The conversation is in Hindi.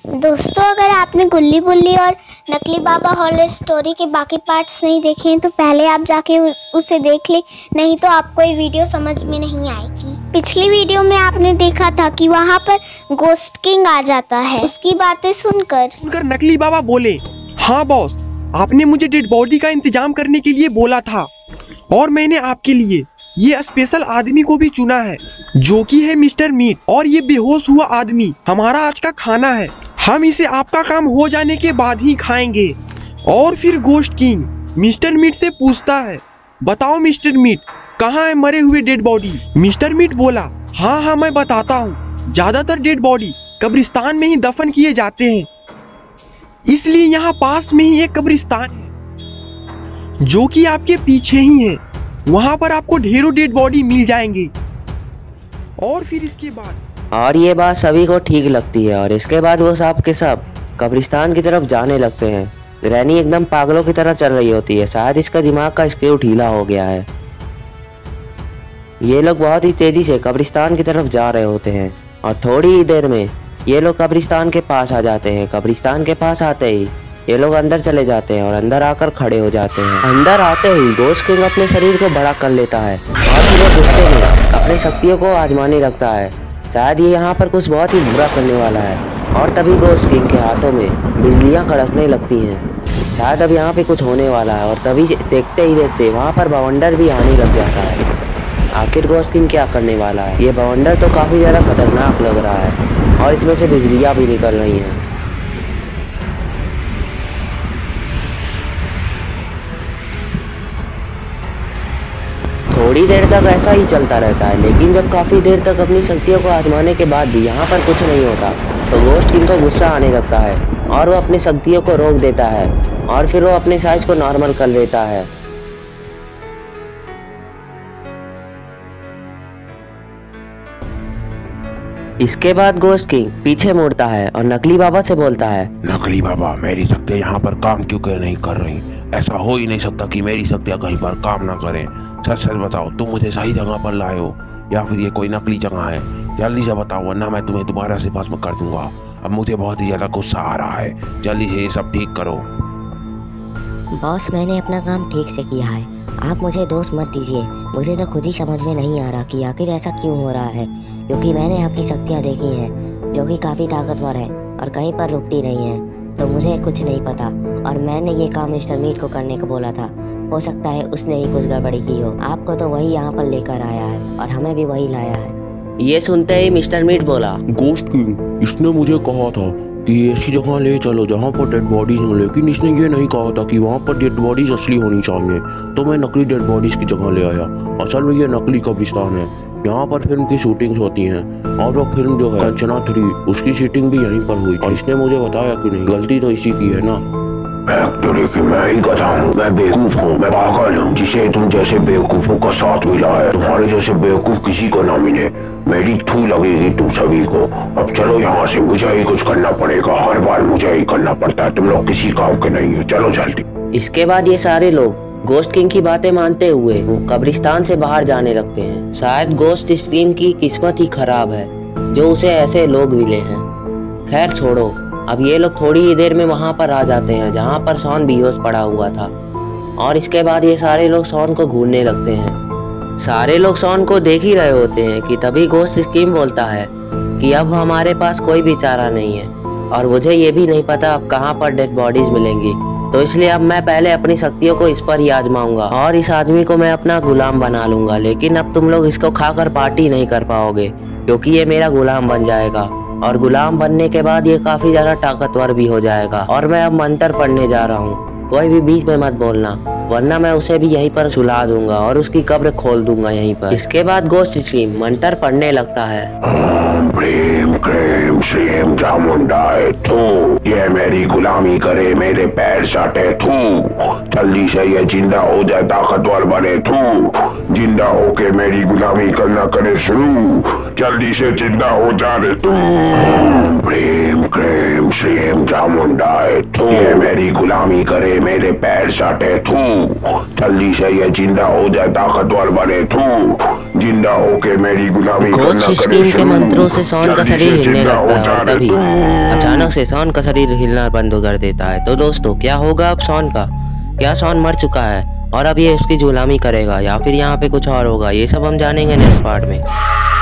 दोस्तों, अगर आपने गुल्ली बुल्ली और नकली बाबा हॉरर स्टोरी के बाकी पार्ट्स नहीं देखे हैं तो पहले आप जाके उसे देख ले, नहीं तो आपको ये वीडियो समझ में नहीं आएगी। पिछली वीडियो में आपने देखा था कि वहाँ पर गोस्ट किंग आ जाता है। उसकी बातें सुनकर नकली बाबा बोले, हाँ बॉस, आपने मुझे डेड बॉडी का इंतजाम करने के लिए बोला था और मैंने आपके लिए ये स्पेशल आदमी को भी चुना है जो कि है मिस्टर मीट। और ये बेहोश हुआ आदमी हमारा आज का खाना है। हम इसे आपका काम हो जाने के बाद ही खाएंगे। और फिर गोस्ट किंग मिस्टर मीट से पूछता है, बताओ मिस्टर मीट, कहाँ है मरे हुए डेड बॉडी? मिस्टर मीट बोला, हाँ मैं बताता हूँ, ज्यादातर डेड बॉडी कब्रिस्तान में ही दफन किए जाते हैं, इसलिए यहाँ पास में ही एक कब्रिस्तान है जो कि आपके पीछे ही है। वहाँ पर आपको ढेरों डेड बॉडी मिल जाएंगे। और फिर इसके बाद और ये बात सभी को ठीक लगती है और इसके बाद वो सब के सब कब्रिस्तान की तरफ जाने लगते हैं। ग्रैनी एकदम पागलों की तरह चल रही होती है, शायद इसका दिमाग का स्क्रू ढीला हो गया है। ये लोग बहुत ही तेजी से कब्रिस्तान की तरफ जा रहे होते हैं और थोड़ी ही देर में ये लोग कब्रिस्तान के पास आ जाते हैं। कब्रिस्तान के पास आते ही ये लोग अंदर चले जाते हैं और अंदर आकर खड़े हो जाते हैं। अंदर आते ही गोस्ट किंग अपने शरीर को बड़ा कर लेता है और फिर वो गुस्से में अपनी शक्तियों को आजमाने लगता है। शायद ये यहाँ पर कुछ बहुत ही बुरा करने वाला है। और तभी गोस्ट किंग के हाथों में बिजलियाँ कड़कने लगती हैं। शायद अब यहाँ पे कुछ होने वाला है। और तभी देखते ही देखते वहाँ पर बवंडर भी आने लग जाता है। आखिर गोस्ट किंग क्या करने वाला है? ये बवंडर तो काफ़ी ज़्यादा खतरनाक लग रहा है और इसमें से बिजलियाँ भी निकल रही हैं। थोड़ी देर तक ऐसा ही चलता रहता है, लेकिन जब काफ़ी देर तक अपनी शक्तियों को आजमाने के बाद भी यहाँ पर कुछ नहीं होता तो गोस्ट किंग को गुस्सा आने लगता है और वो अपनी शक्तियों को रोक देता है और फिर वो अपने साइज को नॉर्मल कर लेता है। इसके बाद गोस्ट किंग पीछे मुड़ता है और नकली बाबा से बोलता है, नकली बाबा, मेरी शक्तियाँ यहाँ पर काम क्यों नहीं कर रही? ऐसा हो ही नहीं सकता कि मेरी शक्तियाँ कहीं पर काम ना करें। सच सच बताओ, तुम मुझे सही जगह पर लाए हो या फिर ये कोई नकली जगह है? जल्दी से बताओ, वरना मैं तुम्हें दोबारा से भस्म कर दूंगा। अब मुझे बहुत ही ज्यादा गुस्सा आ रहा है, जल्दी से ये सब ठीक करो। बॉस, मैंने अपना काम ठीक से किया है, आप मुझे दोष मत दीजिए। मुझे तो खुद ही समझ में नहीं आ रहा कि आखिर ऐसा क्यों हो रहा है, क्योंकि मैंने आपकी शक्तियाँ देखी हैं जो कि काफ़ी ताकतवर है और कहीं पर रुकती नहीं है, तो मुझे कुछ नहीं पता। और मैंने ये काम मिस्टर मीट को करने को बोला था, हो सकता है उसने ही कुछ गड़बड़ी की हो। आपको तो वही यहाँ पर लेकर आया है और हमें भी वही लाया है। ये सुनते ही मिस्टर मीट बोला, गोस्ट किंग, इसने मुझे कहा था कि ऐसी जगह ले चलो जहाँ पर डेड बॉडीज हो, लेकिन इसने ये नहीं कहा था कि वहाँ पर डेड बॉडीज असली होनी चाहिए, तो मैं नकली डेड बॉडीज की जगह ले आया। असल में ये नकली कब्रिस्तान है, यहाँ पर फिल्म की शूटिंग्स होती हैं और वो फिल्म जो है कंचना 3 उसकी शूटिंग भी यहीं पर हुई और इसने मुझे बताया कि नहीं, गलती तो इसी की है ना। फैक्ट्री की मैं ही गधा हूँ, मैं बेवकूफ हूँ, मैं पागल हूँ जिसे तुम जैसे बेवकूफों का साथ मिला है। तुम्हारे जैसे बेवकूफ किसी को ना मिले, मेरी थू लगेगी तुम सभी को। अब चलो यहाँ से, मुझे ही कुछ करना पड़ेगा, हर बार मुझे ही करना पड़ता है, तुम लोग किसी काम के नहीं हो, चलो जल्दी। इसके बाद ये सारे लोग गोस्ट किंग की बातें मानते हुए वो कब्रिस्तान से बाहर जाने लगते हैं। शायद गोस्ट किंग की किस्मत ही खराब है जो उसे ऐसे लोग मिले हैं। खैर छोड़ो, अब ये लोग थोड़ी ही देर में वहाँ पर आ जाते हैं जहाँ पर शॉन बेहोश पड़ा हुआ था। और इसके बाद ये सारे लोग शॉन को घूरने लगते हैं। सारे लोग शॉन को देख ही रहे होते हैं कि तभी गोस्ट किंग बोलता है कि अब हमारे पास कोई भी चारा नहीं है और मुझे ये भी नहीं पता अब कहाँ पर डेड बॉडीज मिलेंगी, तो इसलिए अब मैं पहले अपनी शक्तियों को इस पर ही आजमाऊंगा और इस आदमी को मैं अपना गुलाम बना लूंगा। लेकिन अब तुम लोग इसको खाकर पार्टी नहीं कर पाओगे क्योंकि ये मेरा गुलाम बन जाएगा और गुलाम बनने के बाद ये काफी ज्यादा ताकतवर भी हो जाएगा। और मैं अब मंत्र पढ़ने जा रहा हूँ, कोई भी बीच में मत बोलना वरना मैं उसे भी यहीं पर सुला दूंगा और उसकी कब्र खोल दूंगा यहीं पर। इसके बाद गोस्ट किंग मंत्र पढ़ने लगता है, प्रेम क्रेम श्रेम चामुंडाए थू, ये मेरी गुलामी करे, मेरे पैर चाटे थू, जल्दी से ये जिंदा हो जाए, ताकतवर बने थू, जिंदा होके मेरी गुलामी करना करे शुरू, जल्दी से जिंदा हो जा रे तू। प्रेम क्रेम श्रेम चामुंडा है, तू ये मेरी गुलामी करे, मेरे पैर चाटे, तू जल्दी से ये जिंदा हो जाए, ताकतवर बने, तू जिंदा होके मेरी गुलामी करना घोस्ट करे स्कीम के शुरू। मंत्रों से शॉन का जल्दी शरीर से हिलने जिंदा हो लगता है और जा रे तभी तू। अचानक से शॉन का शरीर हिलना बंद कर देता है। तो दोस्तों क्या होगा अब शॉन का? क्या शॉन मर चुका है और अब ये उसकी गुलामी करेगा या फिर यहाँ पे कुछ और होगा? ये सब हम जानेंगे नेक्स्ट पार्ट में।